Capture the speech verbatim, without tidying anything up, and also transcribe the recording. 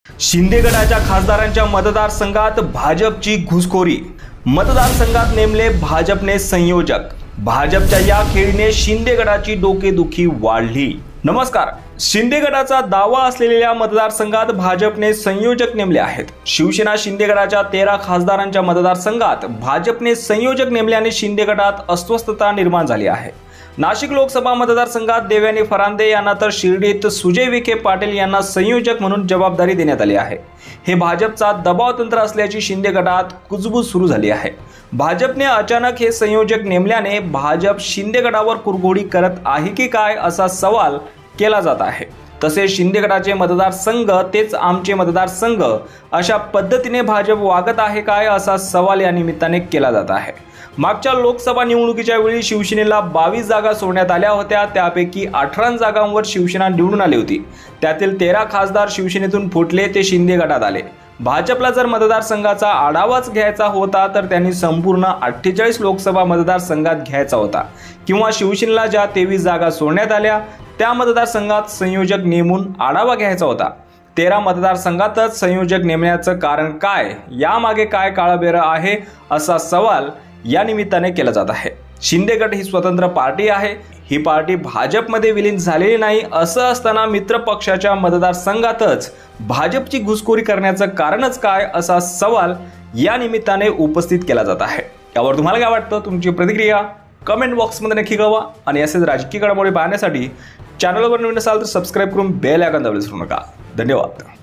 शिंदे गटाच्या खासदारांच्या मतदारसंघात भाजपची घुसखोरी। मतदारसंघात नेमले भाजपने संयोजक। भाजपच्या या खेळीने शिंदे गटाची डोकेदुखी वाढली। नमस्कार। शिंदे गटाचा दावा असलेल्या मतदारसंघात भाजपने संयोजक नेमले आहेत। शिवसेना शिंदे गटाच्या तेरा खासदारांच्या मतदारसंघात भाजपने संयोजक नेमल्याने शिंदे गटात अस्वस्थता निर्माण झाली आहे। नाशिक लोकसभा मतदारसंघात देवयानी फरांदे यांना तर शिर्डीत सुजय विखे पाटील यांना संयोजक म्हणून जबाबदारी देण्यात आली आहे। हे भाजपचा दबाव तंत्र असल्याची शिंदे गटात कुजबूज सुरू झाली आहे। भाजपने अचानक हे संयोजक नेमल्याने भाजप शिंदे गटावर कुरघोडी करत आहे की काय असा सवाल केला जात आहे। तसेच शिंदे गटाचे मतदारसंघ तेच आमचे मतदारसंघ अशा पद्धतीने भाजप वागत आहे काय असा सवाल या निमित्ताने केला जात आहे। मागच्या लोकसभा निवडणुकीच्या वेळी शिवसेनेला बावीस जागा सोडण्यात आल्या होत्या, त्यापैकी अठरा जागांवर शिवसेना निवडून आली होती। त्यातील तेरा खासदार शिवसेनेतून फुटले ते शिंदे गटात आले। भाजपला जर मतदारसंघाचा आढावाच घ्यायचा होता तर त्यांनी संपूर्ण अठ्ठेचाळीस लोकसभा मतदारसंघात घ्यायचा होता, किंवा शिवसेनेला ज्या तेवीस जागा सोडण्यात आल्या त्या मतदारसंघात संयोजक नेमून आढावा घ्यायचा होता। तेरा मतदारसंघातच संयोजक नेमण्याचं कारण काय, यामागे काय काळबेरं आहे असा सवाल या निमित्ताने केला जात आहे। शिंदे गट ही स्वतंत्र पार्टी आहे। ही पार्टी भाजपमध्ये विलीन झालेली नाही। असं असताना मित्र पक्षाच्या मतदारसंघातच भाजपची घुसखोरी करण्याचं कारणच काय असा सवाल या निमित्ताने उपस्थित केला जात आहे। यावर तुम्हाला काय वाटतं? तुमची प्रतिक्रिया कमेंट बॉक्समध्ये नक्की कळवा आणि असेच राजकीय घडामोडी पाहण्यासाठी चॅनलवर नवीन असाल तर सबस्क्राइब करून बेल आयकॉन दाबायला विसरू नका। धन्यवाद।